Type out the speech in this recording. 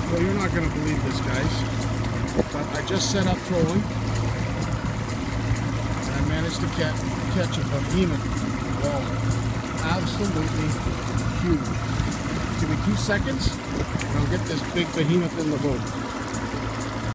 Well, you're not going to believe this, guys, but I just set up trolling and I managed to catch a behemoth walleye. Absolutely huge. Give me 2 seconds and I'll get this big behemoth in the boat.